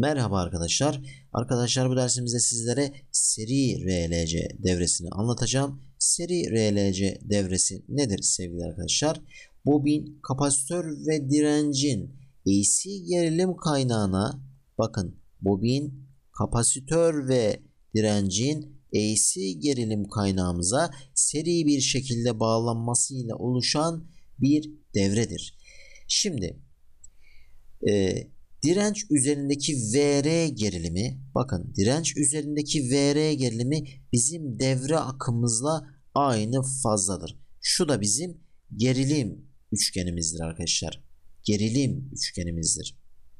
Merhaba arkadaşlar. Arkadaşlar bu dersimizde sizlere seri RLC devresini anlatacağım. Seri RLC devresi nedir sevgili arkadaşlar? Bobin, kapasitör ve direncin AC gerilim kaynağına bakın bobin, kapasitör ve direncin AC gerilim kaynağımıza seri bir şekilde bağlanmasıyla oluşan bir devredir. Şimdi direnç üzerindeki VR gerilimi, bakın direnç üzerindeki VR gerilimi bizim devre akımımızla aynı fazladır. Şu da bizim gerilim üçgenimizdir arkadaşlar. Gerilim üçgenimizdir.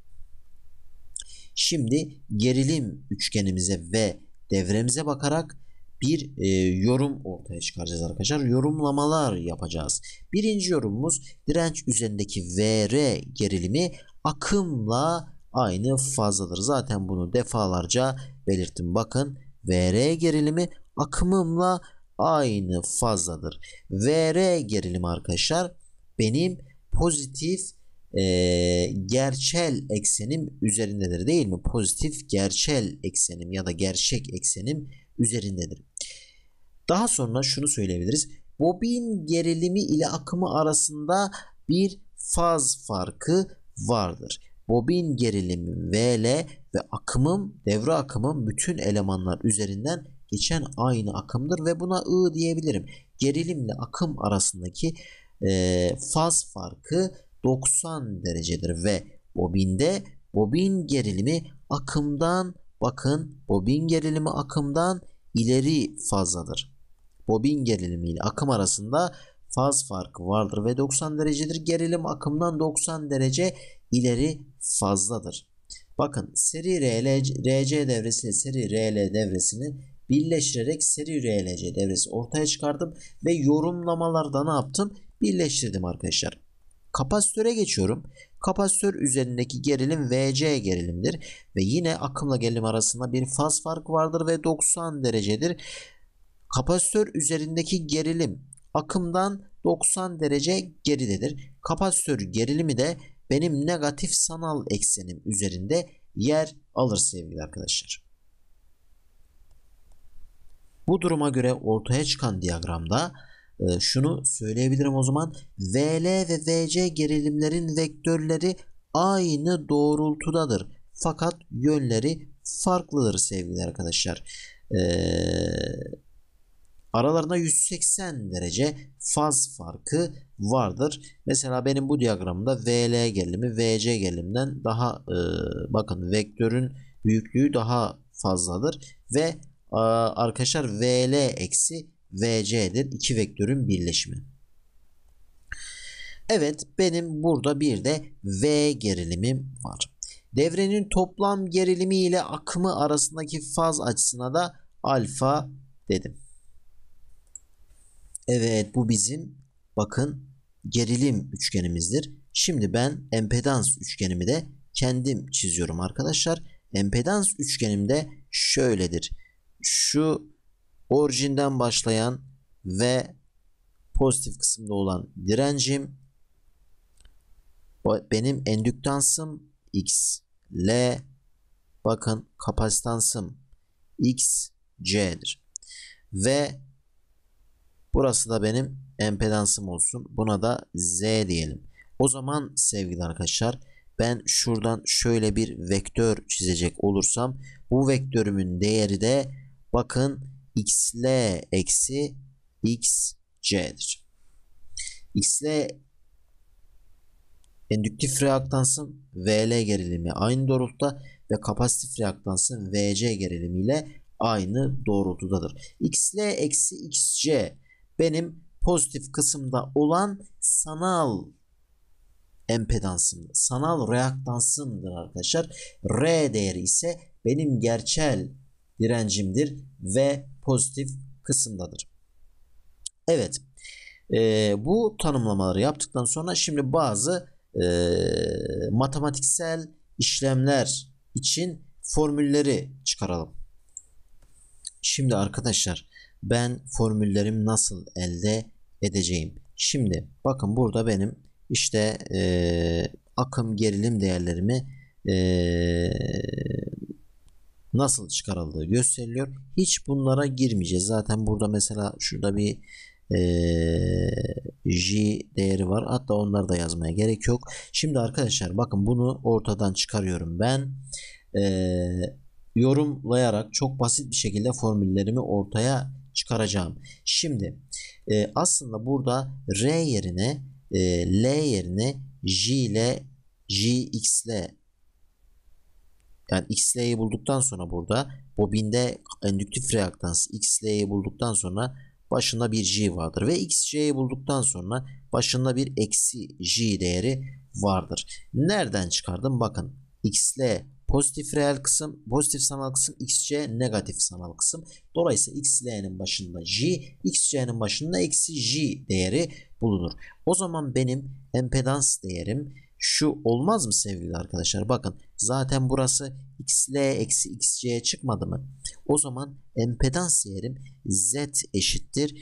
Şimdi gerilim üçgenimize ve devremize bakarak bir yorum ortaya çıkaracağız arkadaşlar. Yorumlamalar yapacağız. Birinci yorumumuz direnç üzerindeki VR gerilimi akımla aynı fazladır. Zaten bunu defalarca belirttim. Bakın VR gerilimi akımımla aynı fazladır. VR gerilimi arkadaşlar benim pozitif gerçel eksenim üzerindedir değil mi? Pozitif gerçel eksenim ya da gerçek eksenim üzerindedir. Daha sonra şunu söyleyebiliriz. Bobin gerilimi ile akımı arasında bir faz farkı vardır. Bobin gerilimi VL ve akımım, devre akımım bütün elemanlar üzerinden geçen aynı akımdır ve buna I diyebilirim. Gerilimle akım arasındaki faz farkı 90 derecedir ve bobinde bobin gerilimi akımdan, bakın bobin gerilimi akımdan ileri fazladır. Bobin gerilimi ile akım arasında faz farkı vardır ve 90 derecedir. Gerilim akımdan 90 derece ileri fazladır. Bakın seri RC devresi ile seri RL devresini birleştirerek seri RLC devresi ortaya çıkardım ve yorumlamalarda ne yaptım? Birleştirdim arkadaşlar. Kapasitöre geçiyorum. Kapasitör üzerindeki gerilim VC gerilimdir ve yine akımla gerilim arasında bir faz farkı vardır ve 90 derecedir. Kapasitör üzerindeki gerilim akımdan 90 derece geridedir. Kapasitör gerilimi de benim negatif sanal eksenim üzerinde yer alır sevgili arkadaşlar. Bu duruma göre ortaya çıkan diyagramda şunu söyleyebilirim o zaman. VL ve VC gerilimlerin vektörleri aynı doğrultudadır. Fakat yönleri farklıdır sevgili arkadaşlar. Aralarında 180 derece faz farkı vardır. Mesela benim bu diyagramda VL gerilimi VC geriliminden daha bakın vektörün büyüklüğü daha fazladır ve arkadaşlar VL eksi VC'dir. İki vektörün birleşimi. Evet, benim burada bir de V gerilimim var. Devrenin toplam gerilimi ile akımı arasındaki faz açısına da alfa dedim. Evet, bu bizim bakın gerilim üçgenimizdir. Şimdi ben empedans üçgenimi de kendim çiziyorum arkadaşlar. Empedans üçgenimde şöyledir. Şu orijinden başlayan ve pozitif kısımda olan direncim, benim endüktansım X, L, bakın kapasitansım X, C'dir. Ve burası da benim empedansım olsun. Buna da Z diyelim. O zaman sevgili arkadaşlar ben şuradan şöyle bir vektör çizecek olursam bu vektörümün değeri de bakın XL eksi XC'dir. XL endüktif reaktansın VL gerilimi aynı doğrultuda ve kapasitif reaktansın VC gerilimi ile aynı doğrultudadır. XL eksi XC benim pozitif kısımda olan sanal empedansımdır. Sanal reaktansımdır arkadaşlar. R değeri ise benim gerçel direncimdir ve pozitif kısımdadır. Evet. Bu tanımlamaları yaptıktan sonra şimdi bazı matematiksel işlemler için formülleri çıkaralım. Şimdi arkadaşlar ben formüllerimi nasıl elde edeceğim? Şimdi bakın burada benim işte akım gerilim değerlerimi nasıl çıkarıldığı gösteriliyor. Hiç bunlara girmeyeceğiz. Zaten burada mesela şurada bir J değeri var. Hatta onları da yazmaya gerek yok. Şimdi arkadaşlar bakın bunu ortadan çıkarıyorum. Ben yorumlayarak çok basit bir şekilde formüllerimi ortaya çıkaracağım. Şimdi aslında burada R yerine L yerine J ile X ile, yani XL'yi bulduktan sonra burada bobinde endüktif reaktans XL'yi bulduktan sonra başında bir J vardır. Ve XC'yi bulduktan sonra başında bir eksi J değeri vardır. Nereden çıkardım? Bakın XL pozitif reel kısım, pozitif sanal kısım, XC negatif sanal kısım. Dolayısıyla XL'nin başında J, XC'nin başında eksi J değeri bulunur. O zaman benim empedans değerim şu olmaz mı sevgili arkadaşlar? Bakın zaten burası XL eksi XC'ye çıkmadı mı? O zaman empedans değerim Z eşittir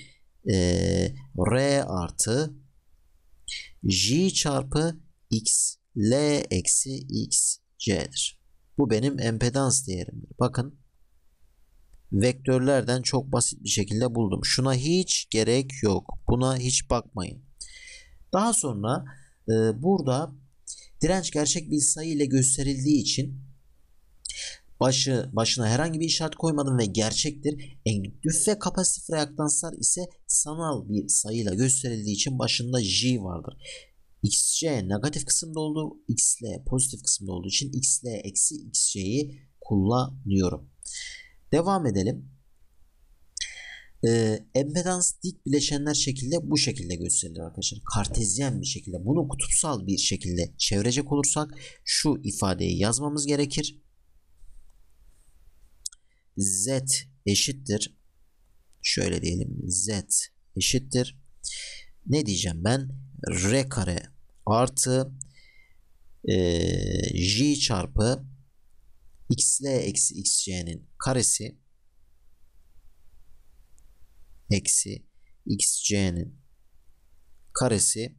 R artı J çarpı XL eksi XC'dir. Bu benim empedans değerimdir. Bakın vektörlerden çok basit bir şekilde buldum. Şuna hiç gerek yok. Buna hiç bakmayın. Daha sonra burada direnç gerçek bir sayı ile gösterildiği için başına herhangi bir işaret koymadım ve gerçektir. Endüktif ve kapasitif reaktanslar ise sanal bir sayıyla gösterildiği için başında J vardır. XC negatif kısımda olduğu, XL pozitif kısımda olduğu için XL eksi XC'yi kullanıyorum. Devam edelim. Empedans dik bileşenler şekilde bu şekilde gösterilir arkadaşlar. Kartezyen bir şekilde. Bunu kutupsal bir şekilde çevirecek olursak şu ifadeyi yazmamız gerekir. Z eşittir. Şöyle diyelim. Z eşittir. Ne diyeceğim ben? R kare artı J çarpı XL eksi XC'nin karesi eksi XC'nin karesi.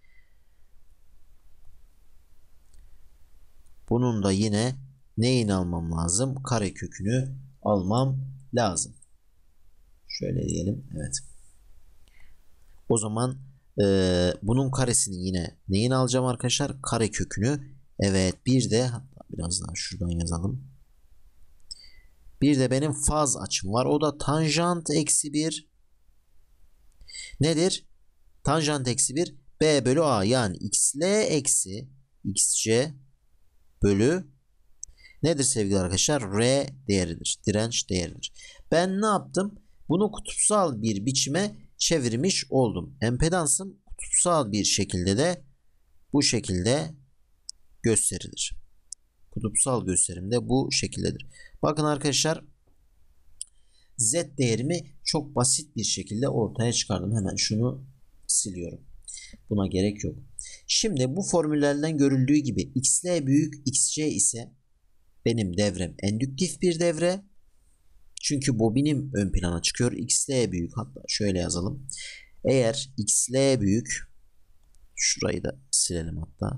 Bunun da yine neyini almam lazım? Kare kökünü almam lazım. Şöyle diyelim. Evet. O zaman bunun karesini yine neyini alacağım arkadaşlar? Kare kökünü. Evet. Bir de hatta biraz daha şuradan yazalım. Bir de benim faz açım var. O da tanjant eksi 1. Nedir? Tanjant eksi 1 B bölü A, yani XL eksi XC bölü nedir sevgili arkadaşlar? R değeridir. Direnç değeridir. Ben ne yaptım? Bunu kutupsal bir biçime çevirmiş oldum. Empedansım kutupsal bir şekilde de bu şekilde gösterilir. Kutupsal gösterim de bu şekildedir. Bakın arkadaşlar, Z değerimi çok basit bir şekilde ortaya çıkardım. Hemen şunu siliyorum. Buna gerek yok. Şimdi bu formüllerden görüldüğü gibi XL büyük XC ise benim devrem endüktif bir devre. Çünkü bobinim ön plana çıkıyor. XL büyük, hatta şöyle yazalım. Eğer XL büyük, şurayı da silelim hatta.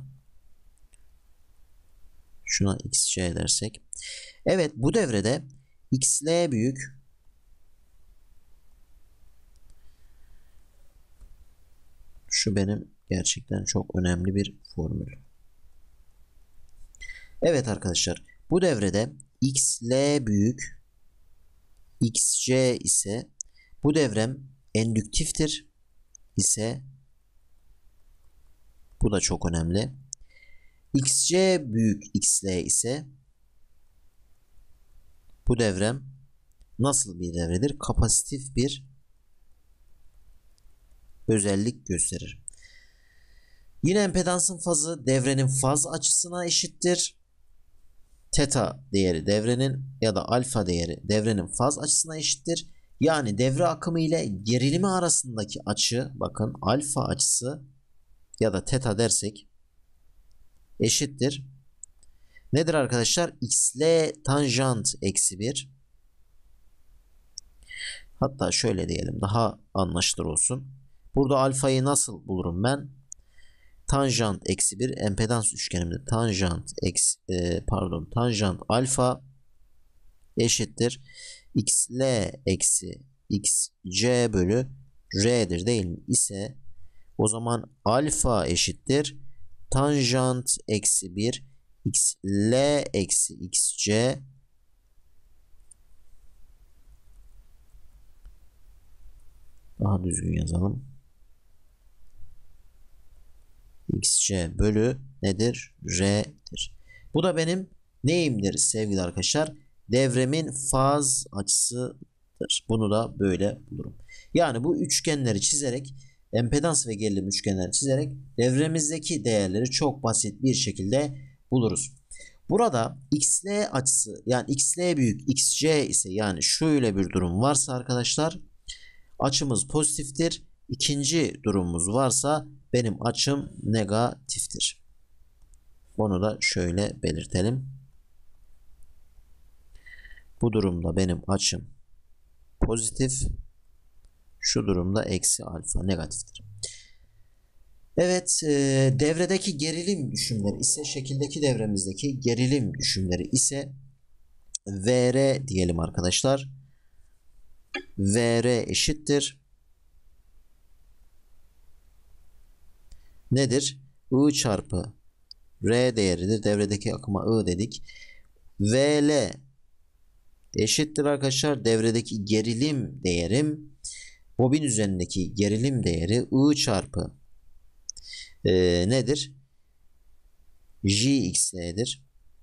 Şuna XC dersek. Evet, bu devrede XL büyük şu benim gerçekten çok önemli bir formül. Evet arkadaşlar, bu devrede XL büyük XC ise bu devrem endüktiftir ise bu da çok önemli. XC büyük XL ise bu devrem nasıl bir devredir? Kapasitif bir özellik gösterir. Yine empedansın fazı devrenin faz açısına eşittir. Teta değeri devrenin ya da alfa değeri devrenin faz açısına eşittir. Yani devre akımı ile gerilimi arasındaki açı, bakın alfa açısı ya da teta dersek eşittir. Nedir arkadaşlar? XL tanjant eksi 1. Hatta şöyle diyelim, daha anlaşılır olsun. Burada alfayı nasıl bulurum ben? tanjant eksi 1 empedans üçgenimde tanjant alfa eşittir xl eksi xc bölü r'dir değil mi? İse o zaman alfa eşittir tanjant eksi 1 xl eksi xc daha düzgün yazalım. xc bölü nedir? R'dir. Bu da benim neyimdir sevgili arkadaşlar? Devremin faz açısıdır. Bunu da böyle bulurum. Yani bu üçgenleri çizerek, empedans ve gerilim üçgenleri çizerek devremizdeki değerleri çok basit bir şekilde buluruz. Burada xl açısı, yani xl büyük xc ise, yani şöyle bir durum varsa arkadaşlar, açımız pozitiftir. İkinci durumumuz varsa benim açım negatiftir. Onu da şöyle belirtelim. Bu durumda benim açım pozitif. Şu durumda eksi alfa negatiftir. Evet, devredeki gerilim düşümleri ise, şekildeki devremizdeki gerilim düşümleri ise VR diyelim arkadaşlar. VR eşittir nedir? I çarpı R değeridir. Devredeki akıma I dedik. VL eşittir arkadaşlar devredeki gerilim değerim, bobin üzerindeki gerilim değeri I çarpı nedir? JXL'dir.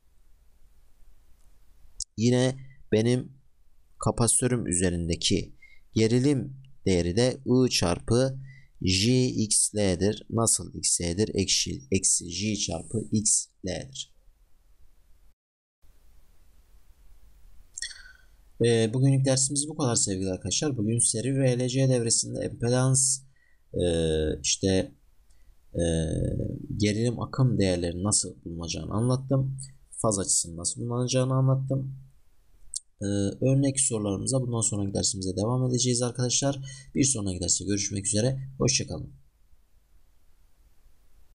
Yine benim kapasitörüm üzerindeki gerilim değeri de I çarpı JXL'dir. Nasıl XL'dir? Eksi J çarpı XL'dir. Bugünlük dersimiz bu kadar sevgili arkadaşlar. Bugün seri VLC devresinde empedans, gerilim akım değerleri nasıl bulunacağını anlattım. Faz açısının nasıl bulunacağını anlattım. Örnek sorularımıza bundan sonraki dersimize devam edeceğiz arkadaşlar. Bir sonraki derste görüşmek üzere. Hoşça kalın.